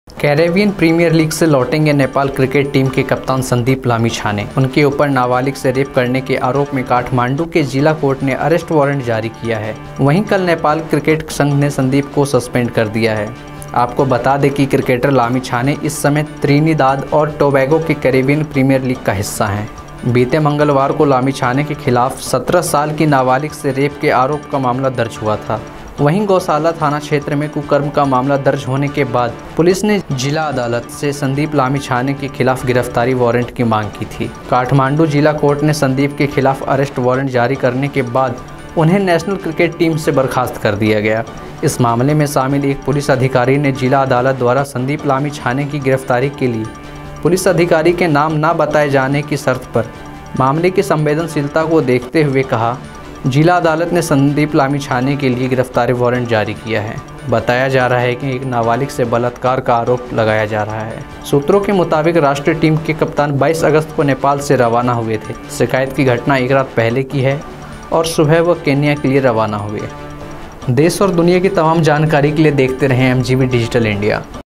Caribbean premiere league से लौटेंगे Nepal cricket team के कप्तान संदीप लामिछाने। उनके ऊपर नाबालिग से रेप करने के आरोप में काठमांडू के जिला कोर्ट ने अरेस्ट वारंट जारी किया है। वहीं कल नेपाल क्रिकेट संघ ने संदीप को सस्पेंड कर दिया है। आपको बता दें कि क्रिकेटर लामिछाने इस समय त्रिनिदाद और टोबैगो के कैरेबियन प्रीमियर लीग का हिस्सा हैं। बीते मंगलवार को लामिछाने के खिलाफ 17 साल की नाबालिग से रेप के आरोप का मामला दर्ज हुआ था। वहीं गौशाला थाना क्षेत्र में कुकर्म का मामला दर्ज होने के बाद पुलिस ने जिला अदालत से संदीप लामिछाने के खिलाफ गिरफ्तारी वारंट की मांग की थी। काठमांडू जिला कोर्ट ने संदीप के खिलाफ अरेस्ट वारंट जारी करने के बाद उन्हें नेशनल क्रिकेट टीम से बर्खास्त कर दिया गया। इस मामले में शामिल एक पुलिस अधिकारी ने जिला अदालत द्वारा संदीप लामिछाने की गिरफ्तारी के लिए पुलिस अधिकारी के नाम न बताए जाने की शर्त पर मामले की संवेदनशीलता को देखते हुए कहा, जिला अदालत ने संदीप लामिछाने के लिए गिरफ्तारी वारंट जारी किया है। बताया जा रहा है कि एक नाबालिग से बलात्कार का आरोप लगाया जा रहा है। सूत्रों के मुताबिक राष्ट्रीय टीम के कप्तान 22 अगस्त को नेपाल से रवाना हुए थे। शिकायत की घटना एक रात पहले की है और सुबह वह केन्या के लिए रवाना हुए। देश और दुनिया की तमाम जानकारी के लिए देखते रहें MGB डिजिटल इंडिया।